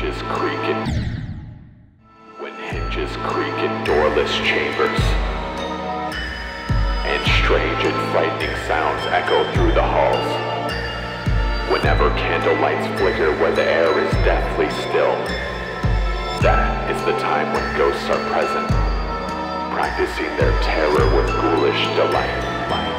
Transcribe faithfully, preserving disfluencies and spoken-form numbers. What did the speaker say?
hinges creak in, when hinges creak in doorless chambers, and strange and frightening sounds echo through the halls. Whenever candlelights flicker where the air is deathly still, that is the time when ghosts are present, practicing their terror with ghoulish delight.